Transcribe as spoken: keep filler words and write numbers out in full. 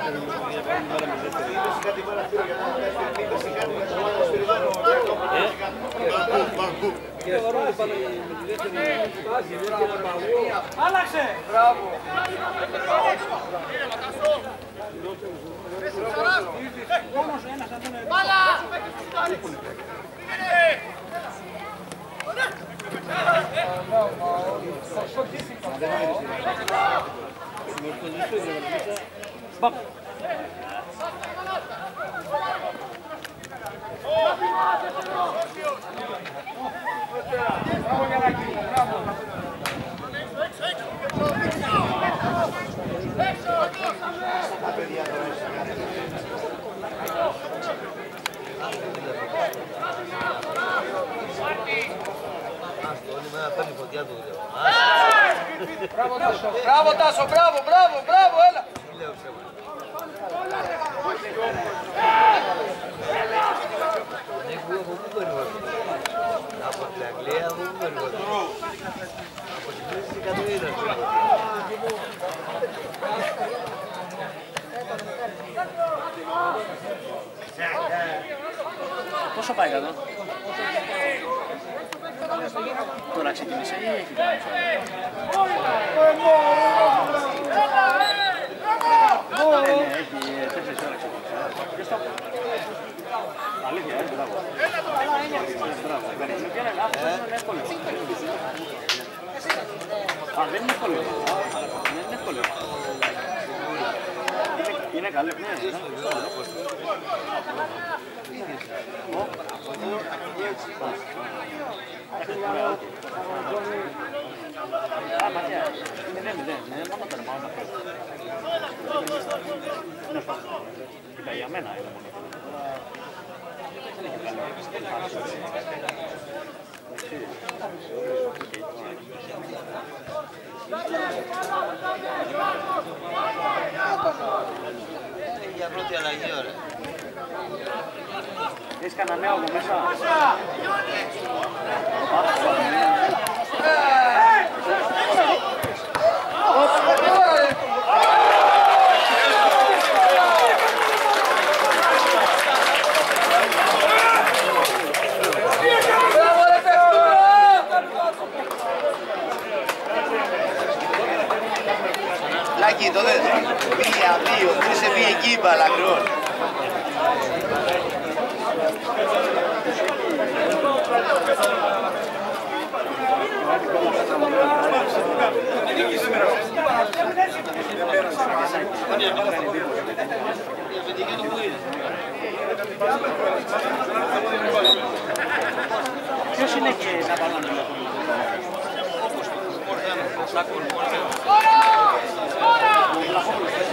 Άλλαξε! Μπράβο! Μπάλα! Μπαμ! Μπράβο Τάσο, μπράβο Τάσο, μπράβο, μπράβο, μπράβο, έλα! Από την Αγγλία από πού περνώ. Από την Μέση εκατομμύρια. Πόσο πάει εδώ? Τώρα ξεκίνησε ή έχει κάνει? Ναι, ναι, έχει τέσσερις ώρες ξεκίνησε. Αλήθεια, ε, μπράβο. Μπράβο, με πιάνε λάθος, είναι εύκολο. Α, δεν είναι εύκολο. Δεν είναι εύκολο. Είναι καλό, ναι, είναι Α, ματιά, είναι μηδέν, είναι μόνο τερμά, όλα αυτά. Κοίτα, για μένα είναι μόνο. Δεν έχει καλό. Για πρώτη αλλαγή, ωραία. Έχεις κανένα νέο από μέσα? Λάκη, το δες. Μία, δύο, τρεις σε μία εκεί μπάλα ακριβώς. Ποιος είναι και να πάμε να μιλάμε? Ωραία! Ωραία!